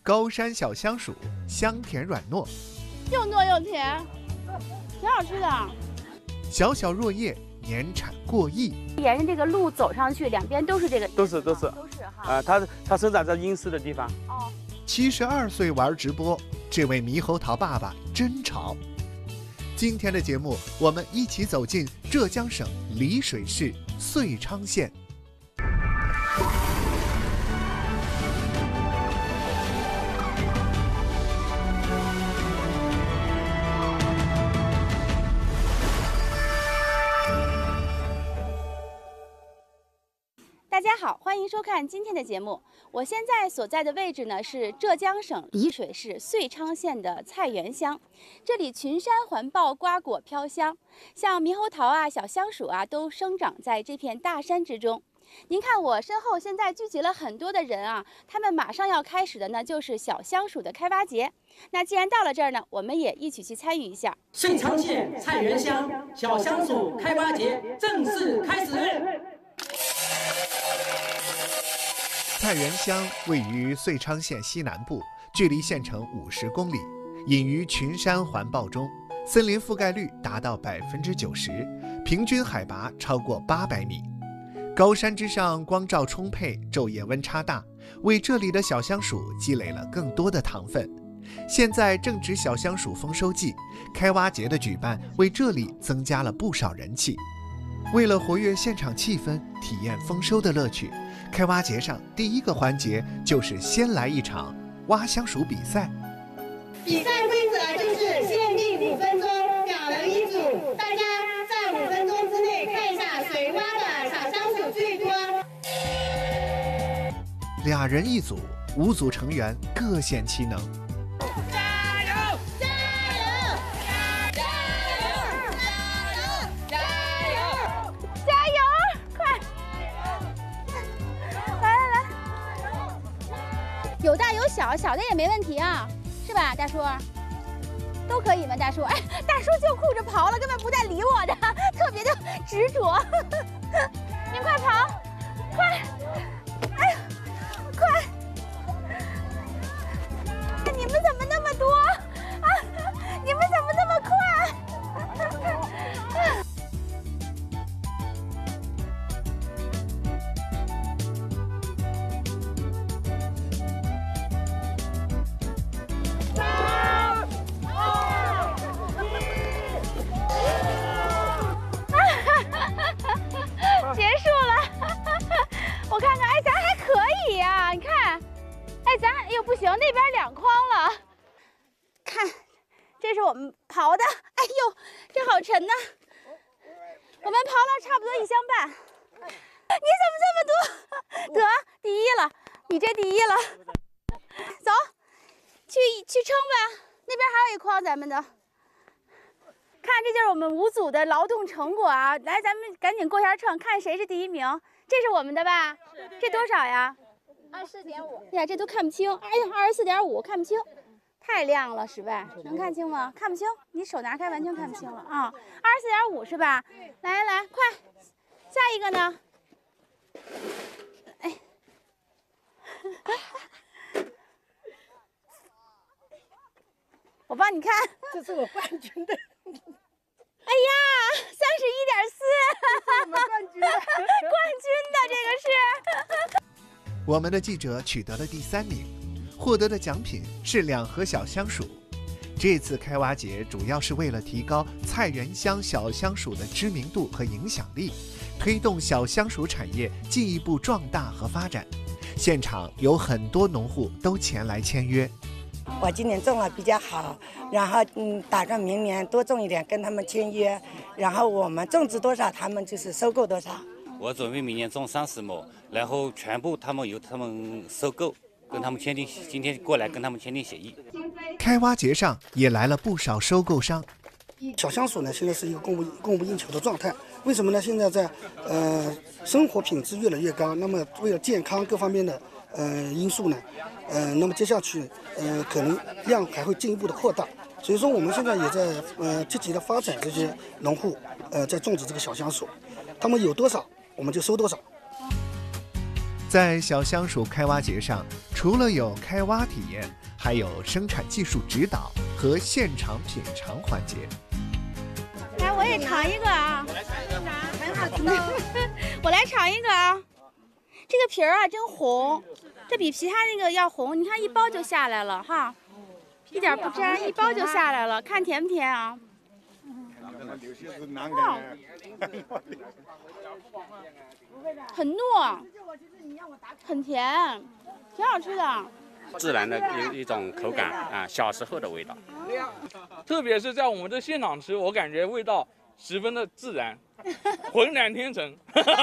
高山小香薯，香甜软糯， 又糯又甜，挺好吃的。 小小若叶，年产过亿。 沿着这个路走上去，两边都是这个， 都是哈。 它生长在阴湿的地方。 哦。 72岁玩直播，这位猕猴桃爸爸真潮。今天的节目，我们一起走进浙江省丽水市遂昌县。 大家好，欢迎收看今天的节目。我现在所在的位置呢是浙江省丽水市遂昌县的菜园乡，这里群山环抱，瓜果飘香，像猕猴桃啊、小香薯啊，都生长在这片大山之中。您看我身后现在聚集了很多的人啊，他们马上要开始的呢就是小香薯的开挖节。那既然到了这儿呢，我们也一起去参与一下。 遂昌县菜园乡小香薯开挖节正式开始。 菜园乡位于遂昌县西南部，距离县城50公里，隐于群山环抱中，森林覆盖率达到90%，平均海拔超过800米。高山之上光照充沛，昼夜温差大，为这里的小香薯积累了更多的糖分。现在正值小香薯丰收季，开挖节的举办为这里增加了不少人气。为了活跃现场气氛，体验丰收的乐趣，开挖节上第一个环节就是先来一场挖香薯比赛。 比赛规则就是限定5分钟，2人一组，大家在5分钟之内看一下谁挖的小香薯最多。 2人一组，5组成员各显其能。 有大有小，小的也没问题啊，是吧，大叔？都可以吗，大叔？哎，大叔就顾着刨了，根本不带理我的，特别的执着。您快刨，快！哎呀，快！你们怎么那么多啊？你们怎么那么快？结束了，我看看，哎，咱还可以呀，你看，哎，咱哎呦不行，那边2筐了，看，这是我们刨的，哎呦，这好沉呐，我们刨了差不多1箱半，你怎么这么多？得第1了，你这第1了，走，去称吧，那边还有1筐咱们的。 看，这就是我们5组的劳动成果啊！来，咱们赶紧过下秤，看谁是第1名。这是我们的吧？是。这多少呀？24.5。呀，这都看不清。哎呀，24.5，看不清，太亮了，室外能看清吗？看不清，你手拿开完全看不清了啊。24.5是吧？来来来，快，下一个呢？哎，我帮你看。 这是我冠军的。 哎呀，31.4， 我们冠军的， 冠军的这个是。 我们的记者取得了第3名，获得的奖品是2盒小香薯。这次开挖节主要是为了提高菜园乡小香薯的知名度和影响力，推动小香薯产业进一步壮大和发展。现场有很多农户都前来签约。 我今年种了比较好，然后打算明年多种一点，跟他们签约，然后我们种植多少，他们就是收购多少。 我准备明年种30亩，然后全部由他们收购，跟他们签订，今天过来跟他们签订协议。 开挖节上也来了不少收购商。 小香薯呢，现在是一个供不应求的状态。为什么呢？现在在生活品质越来越高，那么为了健康各方面的因素呢，那么接下去可能量还会进一步的扩大。所以说我们现在也在积极的发展这些农户在种植这个小香薯，他们有多少我们就收多少。 在小香薯开挖节上，除了有开挖体验，还有生产技术指导和现场品尝环节。 来，我也尝一个啊！很好吃的。我来尝一个啊！这个皮儿啊，真红，这比其他那个要红。你看，一剥就下来了哈，一点不粘，一剥就下来了。看甜不甜啊？哇，很糯，很甜，挺好吃的。 自然的一种口感啊，小时候的味道。 特别是在我们这现场吃，我感觉味道十分的自然，浑然天成。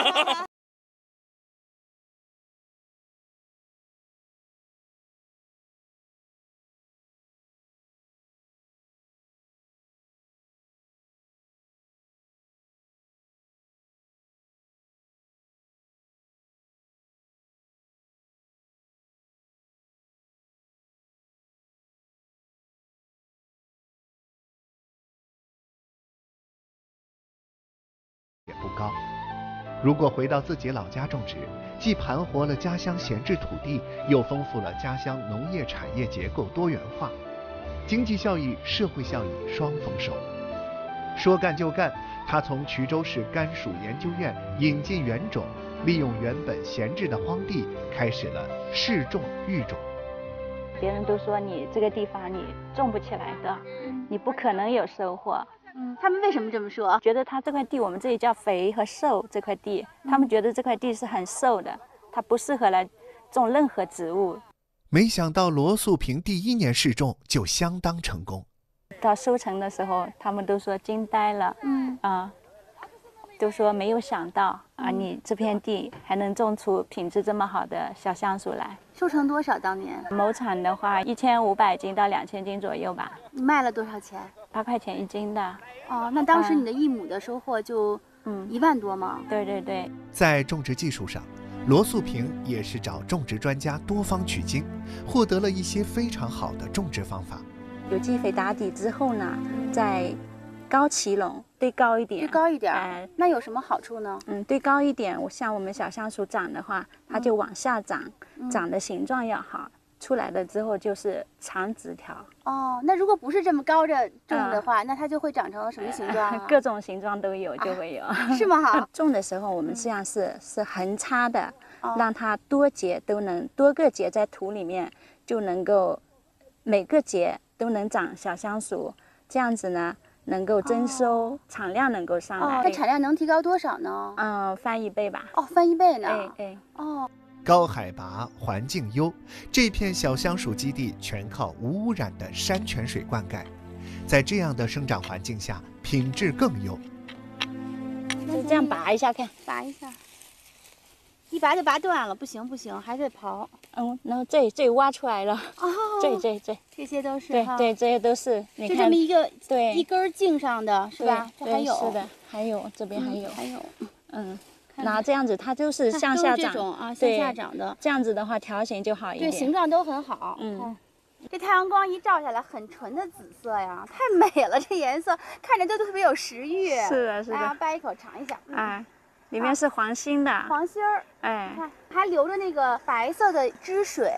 也不高。如果回到自己老家种植，既盘活了家乡闲置土地，又丰富了家乡农业产业结构多元化，经济效益、社会效益双丰收。说干就干，他从衢州市甘薯研究院引进原种，利用原本闲置的荒地，开始了试种育种。 别人都说你这个地方你种不起来的，你不可能有收获。 他们为什么这么说？ 觉得他这块地，我们这里叫肥和瘦这块地，他们觉得这块地是很瘦的，它不适合来种任何植物。 没想到罗素萍第1年试种就相当成功， 到收成的时候，他们都说惊呆了，都说没有想到啊，你这片地还能种出品质这么好的小香薯来。 收成多少？当年亩产的话，1500斤到2000斤左右吧。 你卖了多少钱 ？8块钱1斤的。 哦，那当时你的1亩的收获就1万多吗？ 对对对。 在种植技术上，罗素萍也是找种植专家多方取经，获得了一些非常好的种植方法。 有机肥打底之后呢，再高齐垄，堆高一点， 堆高一点，那有什么好处呢？ 堆高一点，像我们小香薯长的话，它就往下长，长的形状要好，出来了之后就是长直条。 哦，那如果不是这么高着种的话，那它就会长成什么形状啊？ 各种形状都有，就会有。 是吗？哈， 种的时候我们这样是横插的，让它多个节在土里面，就能够每个节都能长小香薯，这样子呢。能够增收，产量能够上来。 它产量能提高多少呢？ 翻1倍吧。 哦，翻1倍呢？ 高海拔，环境优，这片小香薯基地全靠无污染的山泉水灌溉，在这样的生长环境下，品质更优。 就这样拔一下看， 拔一下，一拔就拔断了，不行，还得刨。 然后这挖出来了。哦， 这些都是对，这些都是。你看， 就这么一个一根茎上的是吧？这还有。 是的，还有这边还有。 还有。 然后这样子，它就是向下长。 这种啊，向下长的。 这样子的话，条形就好一点。 对，形状都很好。这太阳光一照下来，很纯的紫色呀，太美了，这颜色看着都特别有食欲。 是的。 来啊，掰一口尝一下。 里面是黄心的。 黄心儿。看还留着那个白色的汁水。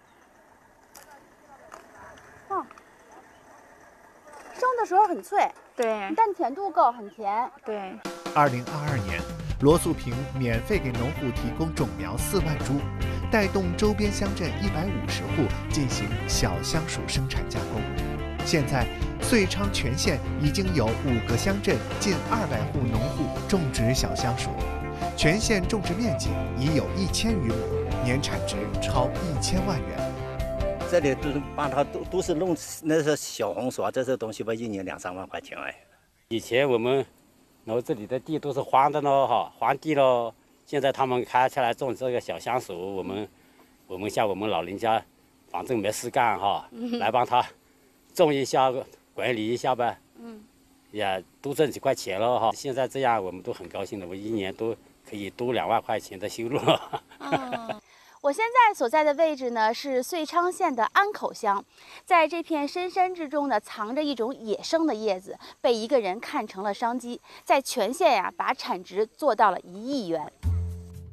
生的时候很脆， 对， 但甜度够，很甜。 对。 2022年，罗素萍免费给农户提供种苗4万株，带动周边乡镇150户进行小香薯生产加工。现在，遂昌全县已经有5个乡镇近200户农户种植小香薯，全县种植面积已有1000余亩，年产值超1000万元。 这里都帮他都是弄那些小红薯啊，这些东西吧，1年2、3万块钱哎。 以前我们然后这里的地都是荒的咯，荒地咯。现在他们开起来种这个小香薯，我们像我们老人家，反正没事干来帮他种一下，管理一下呗。也多挣几块钱了现在这样我们都很高兴的，我1年都可以多2万块钱的收入。 我现在所在的位置呢是遂昌县的安口乡，在这片深山之中呢，藏着一种野生的叶子，被一个人看成了商机，在全县把产值做到了1亿元。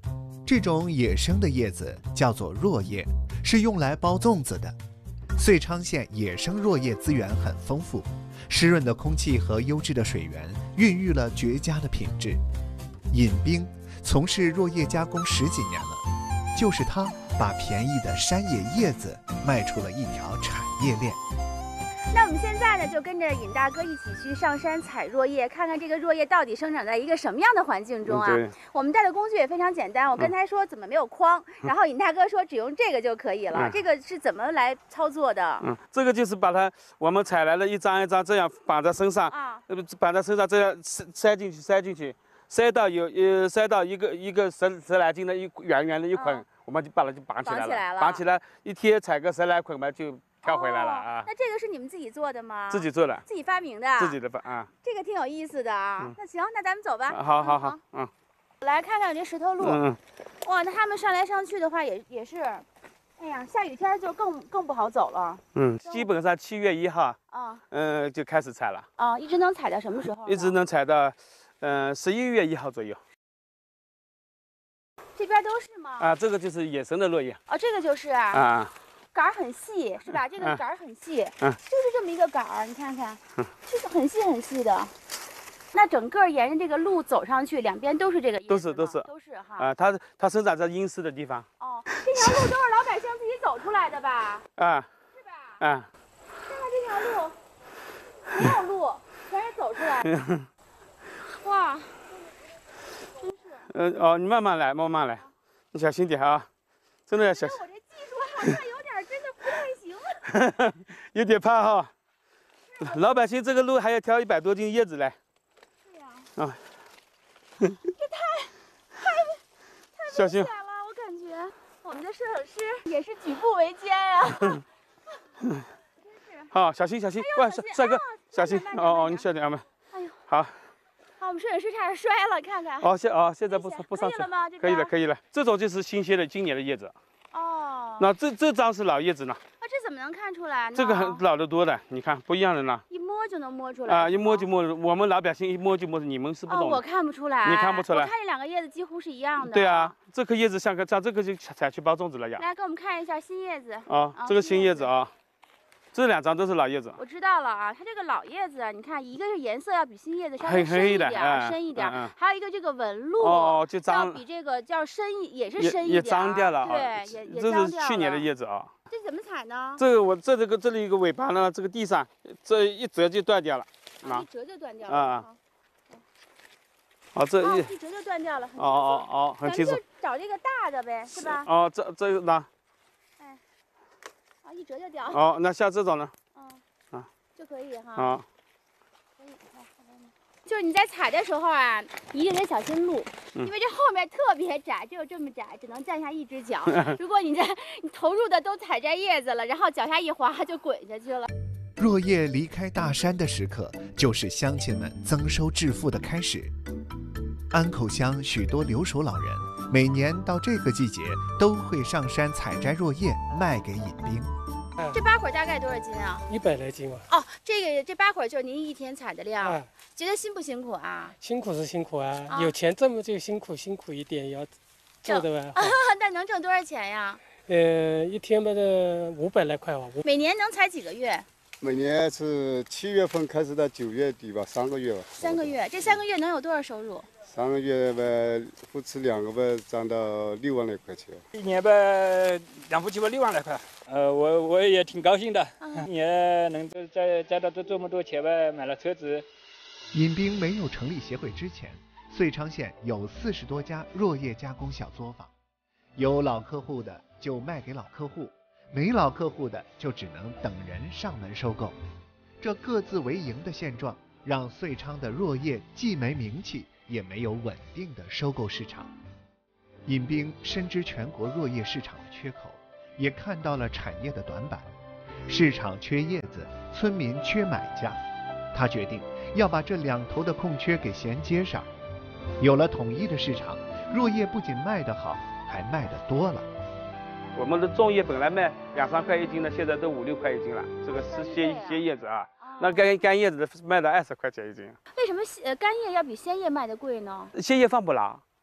这种野生的叶子叫做箬叶，是用来包粽子的。遂昌县野生箬叶资源很丰富，湿润的空气和优质的水源孕育了绝佳的品质。尹兵从事箬叶加工10几年了，就是他把便宜的山野叶子卖出了一条产业链。 那我们现在呢，就跟着尹大哥一起去上山采箬叶，看看这个箬叶到底生长在一个什么样的环境中啊？我们带的工具也非常简单，我跟他说怎么没有筐，然后尹大哥说只用这个就可以了。这个是怎么来操作的？ 这个就是把它我们采来了一张一张这样绑在身上，绑在身上这样塞进去，塞到一个十来斤的圆圆的一捆，我们就把它就绑起来了。绑起来一天采个10来捆嘛就。跳回来了啊！ 那这个是你们自己做的吗？ 自己做的， 自己发明的， 自己的啊。这个挺有意思的啊。那行，那咱们走吧。 好， 来看看这石头路。哇，那他们上来上去的话也是，哎呀，下雨天就更不好走了。 基本上7月1号就开始采了。 一直能采到什么时候？ 一直能采到11月1号左右。 这边都是吗？ 这个就是野生的箬叶。 这个就是啊。杆很细是吧？这个杆很细，就是这么一个杆儿，你看看，就是很细的。那整个沿着这个路走上去，两边都是这个叶子，都是哈。 它生长在阴湿的地方。 这条路都是老百姓自己走出来的吧？是吧？看看这条路，没有路，全是走出来的。哇，真是。 你慢慢来，你小心点啊，真的要小心。 我这技术好像有点真的不太行。 有点怕哈，老百姓这个路还要挑100多斤叶子来。 对呀。 这太小心了，我感觉我们的摄影师也是举步维艰呀。 好，小心！喂，帅哥，小心！你小点们。 哎呦， 好， 我们摄影师差点摔了，看看。 现在不上去了吗？ 可以了。这种就是新鲜的今年的叶子。那这张是老叶子呢。 这怎么能看出来呢？ 这个很老得多的，你看不一样的呢。 一摸就能摸出来。 一摸就摸，我们老百姓一摸就摸，你们是不懂。 我看不出来。 你看不出来？ 我看这两个叶子几乎是一样的。 对啊，这颗叶子像这个就采去包粽子了呀。 来，给我们看一下新叶子。 这个新叶子啊。这2张都是老叶子， 我知道了啊。它这个老叶子，你看，一个是颜色要比新叶子稍微深一点，还有一个这个纹路就脏， 要比这个叫深也是深一点， 也脏掉了对，也这是去年的叶子啊。 这怎么采呢？ 这个这里一个尾巴呢，这个地上这一折就断掉了， 一折就断掉了这一折就断掉了， 很清楚。 咱们就找这个大的呗，是吧？ 这个呢？ 一折就掉。 那像这种呢？ 就可以哈。可以，就是你在采的时候啊，一定得小心路，因为这后面特别窄，只有这么窄，只能站下一只脚。如果你投入的都采摘叶子了，然后脚下一滑就滚下去了。 箬叶离开大山的时刻，就是乡亲们增收致富的开始。安口乡许多留守老人，每年到这个季节都会上山采摘箬叶，卖给尹兵。 这8捆大概多少斤啊 ？100来斤吧。 这8捆就是您一天采的量。觉得辛不辛苦啊？ 辛苦是辛苦啊，有钱挣就辛苦一点，也要做的吧。 那能挣多少钱呀？ 一天吧的500来块吧。 每年能采几个月？ 每年是7月份开始到9月底吧，3个月吧。 3个月，这3个月能有多少收入 ？3个月吧，夫妻2个吧，赚到6万来块钱。 一年吧，2夫妻吧6万来块。我也挺高兴的，也能摘到这么多钱吧，买了车子。 尹兵没有成立协会之前，遂昌县有40多家箬叶加工小作坊，有老客户的就卖给老客户，没老客户的就只能等人上门收购。这各自为营的现状，让遂昌的箬叶既没名气，也没有稳定的收购市场。尹兵深知全国箬叶市场的缺口，也看到了产业的短板，市场缺叶子，村民缺买家。他决定要把这2头的空缺给衔接上。有了统一的市场，箬叶不仅卖得好，还卖得多了。 我们的粽叶本来卖2、3块1斤的，现在都5、6块1斤了。这个是鲜叶子啊，那干叶子的卖到20块钱1斤。 为什么干叶要比鲜叶卖的贵呢？ 鲜叶放不牢，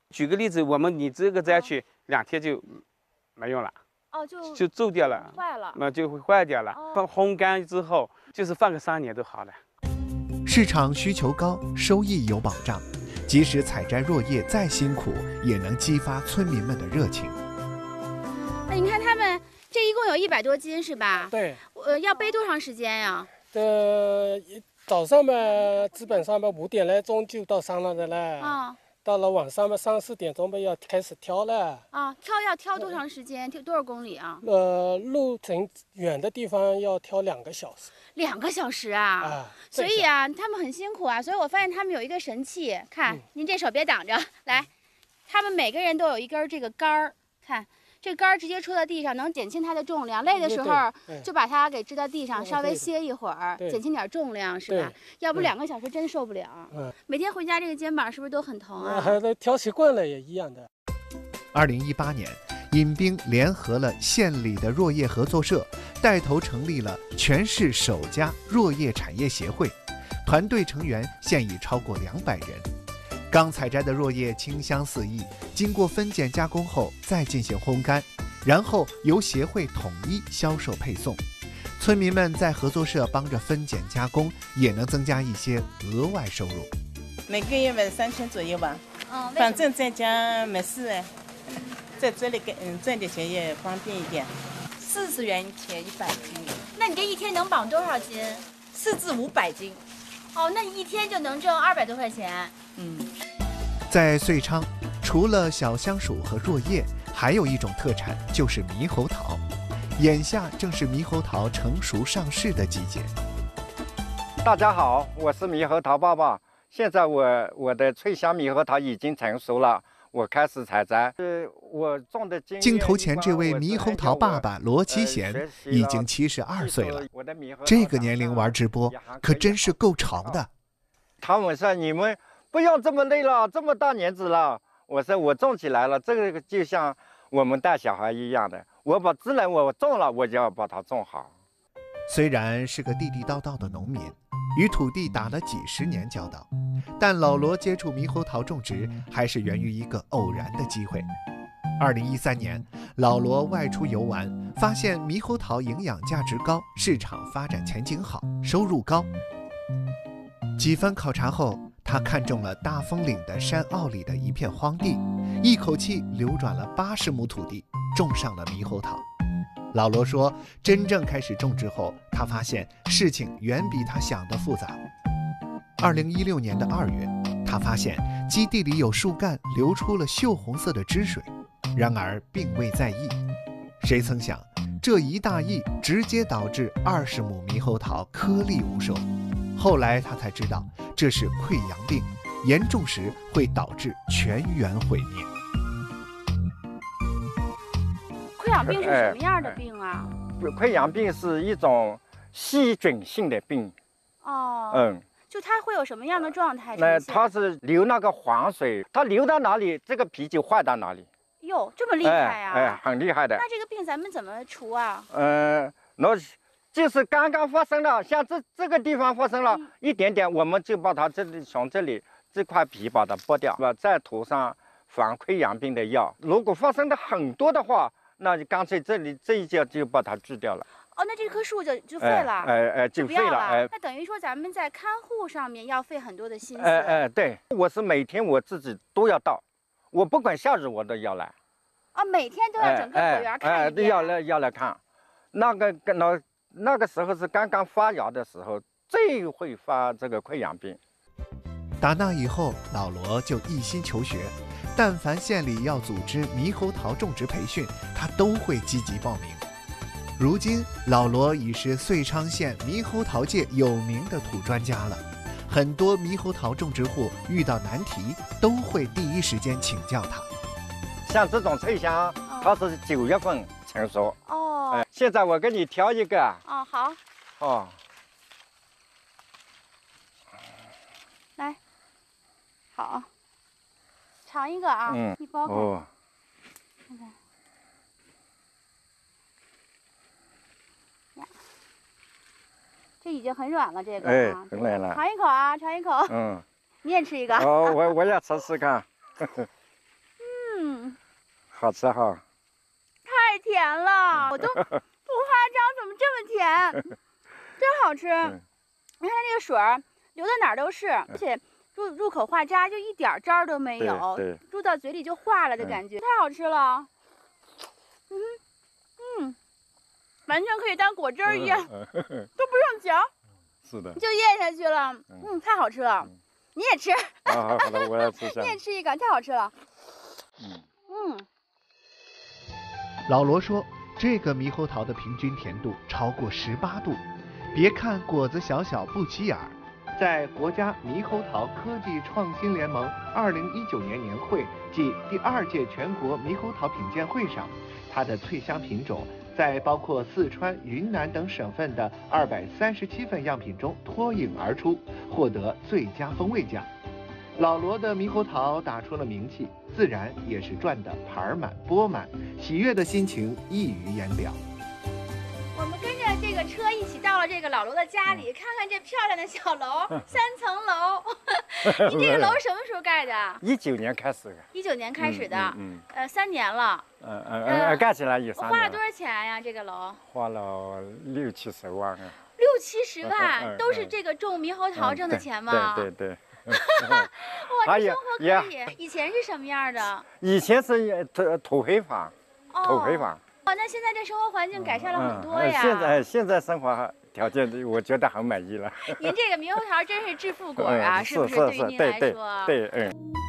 举个例子，你这个栽去2天就没用了。 哦， 就皱掉了， 坏了， 那就会坏掉了。放烘干之后，就是放个3年都好了。 市场需求高，收益有保障，即使采摘落叶再辛苦，也能激发村民们的热情。 那你看他们这一共有100多斤是吧？ 对。 要背多长时间呀？ 早上嘛，基本上嘛5点来钟就到山了的了。 啊。 到了晚上嘛3、4点钟嘛要开始挑了。 啊，要挑多长时间？挑多少公里啊？ 路程远的地方要挑2个小时。 2个小时啊！所以啊，他们很辛苦啊。所以我发现他们有一个神器，看，您这手别挡着，来，他们每个人都有一根这个杆儿，看。这杆儿直接戳到地上，能减轻它的重量。累的时候就把它给支到地上，稍微歇一会儿，减轻点重量，是吧？要不2个小时真受不了。每天回家这个肩膀是不是都很疼啊？ 挑习惯了也一样的。 2018年，尹兵联合了县里的落叶合作社，带头成立了全市首家落叶产业协会，团队成员现已超过200人。刚采摘的落叶清香四溢，经过分拣加工后再进行烘干，然后由协会统一销售配送。村民们在合作社帮着分拣加工，也能增加一些额外收入。 每个月买3000左右吧。反正在家没事哎，在这里赚点钱也方便一点。 40元钱100斤，那你这一天能绑多少斤？4至500斤。哦，那你一天就能挣200多块钱。 在遂昌，除了小香薯和落叶，还有一种特产就是猕猴桃。眼下正是猕猴桃成熟上市的季节。 大家好，我是猕猴桃爸爸。现在我的脆香猕猴桃已经成熟了，我开始采摘。我种的镜头前这位猕猴桃爸爸罗其贤已经72岁了，这个年龄玩直播可真是够潮的。 他们说你们不用这么累了，这么大年纪了。我说我种起来了，这个就像我们带小孩一样的，我把只能我种了，我就要把它种好。 虽然是个地地道道的农民，与土地打了几10年交道，但老罗接触猕猴桃种植还是源于一个偶然的机会。2013年，老罗外出游玩，发现猕猴桃营养价值高，市场发展前景好，收入高。几番考察后，他看中了大风岭的山坳里的一片荒地，一口气流转了80亩土地，种上了猕猴桃。老罗说，真正开始种植后，他发现事情远比他想的复杂。2016年的2月，他发现基地里有树干流出了锈红色的汁水，然而并未在意。谁曾想，这一大意直接导致20亩猕猴桃颗粒无收。后来他才知道，这是溃疡病，严重时会导致全员毁灭。 溃疡病是什么样的病啊？ 溃疡病是一种细菌性的病。 就它会有什么样的状态？ 它是流那个黄水，它流到哪里，这个皮就坏到哪里。 哟，这么厉害啊！ 很厉害的。 那这个病咱们怎么除啊？ 就是刚刚发生了，像这个地方发生了一点点，我们就把它从这里这块皮把它剥掉，再涂上防溃疡病的药。如果发生的很多的话，那就干脆这一节就把它锯掉了。 那这棵树就废了， 就废了。 那等于说咱们在看护上面要费很多的心思。 对，我是每天我自己都要到，我不管下雨我都要来。 每天都要整个果园看一遍。 要来看，那个时候是刚刚发芽的时候，最会发这个溃疡病。 打那以后，老罗就一心求学，但凡县里要组织猕猴桃种植培训，他都会积极报名。如今，老罗已是遂昌县猕猴桃界有名的土专家了。很多猕猴桃种植户遇到难题，都会第一时间请教他。 像这种脆香，它是9月份成熟。现在我给你挑一个。 好。来，好，尝一个啊，你剥开。看看。这已经很软了，这个很软了。 尝一口啊，尝一口。你也吃一个。 我也尝试看。 好吃哈。 太甜了，我都不夸张，怎么这么甜？真好吃。你看它这个水儿流到哪儿都是，而且入口化渣，就一点渣儿都没有，入到嘴里就化了的感觉，太好吃了。完全可以当果汁儿一样，都不用嚼， 是的， 就咽下去了。太好吃了，你也吃。 好的，我也吃下。 你也吃一个，太好吃了。 老罗说，这个猕猴桃的平均甜度超过18度。别看果子小小不起眼儿，在国家猕猴桃科技创新联盟2019年年会暨第2届全国猕猴桃品鉴会上，它的脆香品种在包括四川、云南等省份的237份样品中脱颖而出，获得最佳风味奖。老罗的猕猴桃打出了名气，自然也是赚得盘满钵满，喜悦的心情溢于言表。 我们跟着这个车一起到了这个老罗的家里，看看这漂亮的小楼，3层楼。您这个楼什么时候盖的 ？19年开始的。 19年开始的，3年了。 盖起来有3年。 花了多少钱呀？这个楼？ 花了60-70万啊。 60-70万，都是这个种猕猴桃挣的钱吗？ 对。 哇，这生活可以。以前是什么样的？ 以前是土黑房，土黑房。 那现在这生活环境改善了很多呀。 现在生活条件我觉得很满意了。 您这个猕猴桃真是致富果啊，是不是？对于您来说， 对。